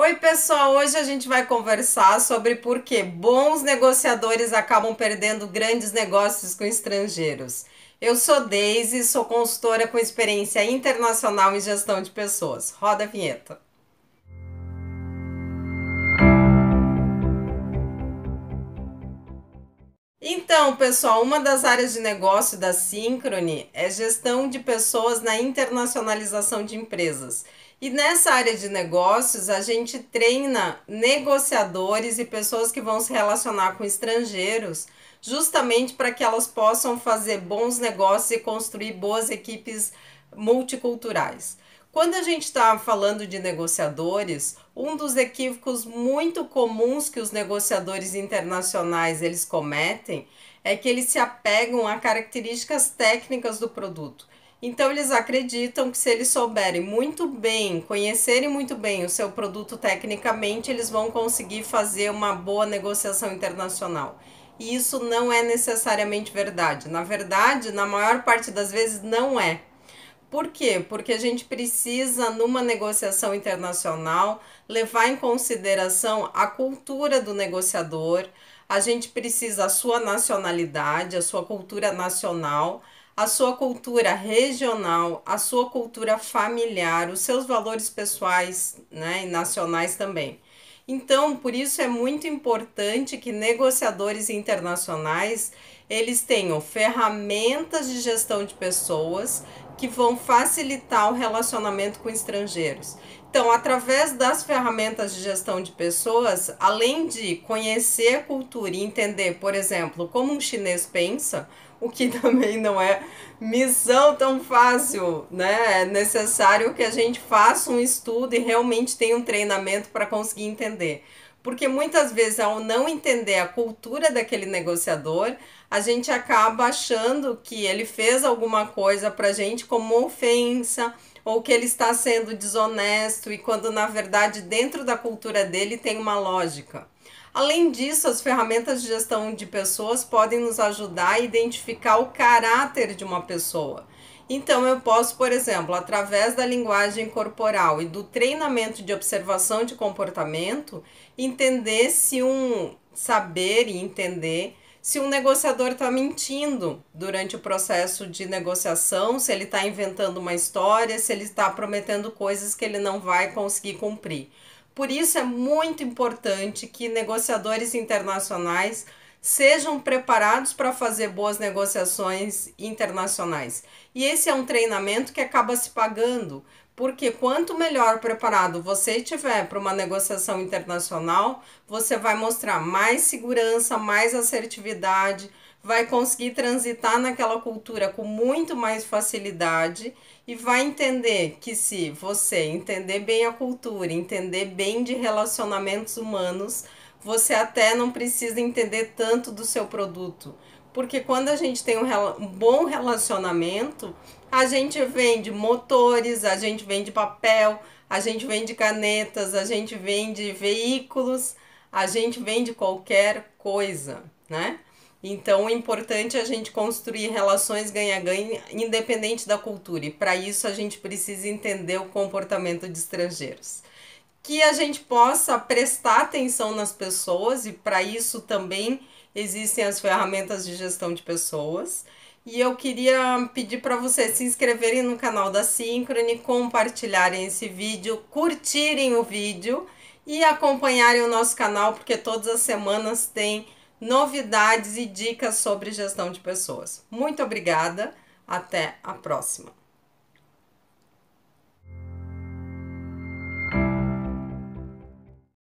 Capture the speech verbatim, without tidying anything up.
Oi, pessoal! Hoje a gente vai conversar sobre por que bons negociadores acabam perdendo grandes negócios com estrangeiros. Eu sou Deise, sou consultora com experiência internacional em gestão de pessoas. Roda a vinheta. Então, pessoal, uma das áreas de negócio da Synchrony é gestão de pessoas na internacionalização de empresas. E nessa área de negócios, a gente treina negociadores e pessoas que vão se relacionar com estrangeiros, justamente para que elas possam fazer bons negócios e construir boas equipes multiculturais. Quando a gente está falando de negociadores, um dos equívocos muito comuns que os negociadores internacionais eles cometem é que eles se apegam a características técnicas do produto. Então eles acreditam que se eles souberem muito bem, conhecerem muito bem o seu produto tecnicamente, eles vão conseguir fazer uma boa negociação internacional. E isso não é necessariamente verdade. Na verdade, na maior parte das vezes não é. Por quê? Porque a gente precisa, numa negociação internacional, levar em consideração a cultura do negociador, a gente precisa a sua nacionalidade, a sua cultura nacional, a sua cultura regional, a sua cultura familiar, os seus valores pessoais, né, e nacionais também. Então, por isso é muito importante que negociadores internacionais eles tenham ferramentas de gestão de pessoas que vão facilitar o relacionamento com estrangeiros. Então, através das ferramentas de gestão de pessoas, além de conhecer a cultura e entender, por exemplo, como um chinês pensa, o que também não é missão tão fácil, né? É necessário que a gente faça um estudo e realmente tenha um treinamento para conseguir entender. Porque muitas vezes, ao não entender a cultura daquele negociador, a gente acaba achando que ele fez alguma coisa pra gente como ofensa, ou que ele está sendo desonesto, e quando na verdade dentro da cultura dele tem uma lógica. Além disso, as ferramentas de gestão de pessoas podem nos ajudar a identificar o caráter de uma pessoa. Então, eu posso, por exemplo, através da linguagem corporal e do treinamento de observação de comportamento, entender se um saber e entender se um negociador está mentindo durante o processo de negociação, se ele está inventando uma história, se ele está prometendo coisas que ele não vai conseguir cumprir. Por isso é muito importante que negociadores internacionais sejam preparados para fazer boas negociações internacionais. E esse é um treinamento que acaba se pagando, porque quanto melhor preparado você estiver para uma negociação internacional, você vai mostrar mais segurança, mais assertividade, vai conseguir transitar naquela cultura com muito mais facilidade e vai entender que se você entender bem a cultura, entender bem de relacionamentos humanos, você até não precisa entender tanto do seu produto. Porque quando a gente tem um, um bom relacionamento, a gente vende motores, a gente vende papel, a gente vende canetas, a gente vende veículos, a gente vende qualquer coisa, né? Então, o importante é a gente construir relações ganha-ganha, independente da cultura. E para isso, a gente precisa entender o comportamento de estrangeiros. Que a gente possa prestar atenção nas pessoas, e para isso também existem as ferramentas de gestão de pessoas. E eu queria pedir para vocês se inscreverem no canal da Synchrony, compartilharem esse vídeo, curtirem o vídeo e acompanharem o nosso canal, porque todas as semanas tem novidades e dicas sobre gestão de pessoas. Muito obrigada, até a próxima!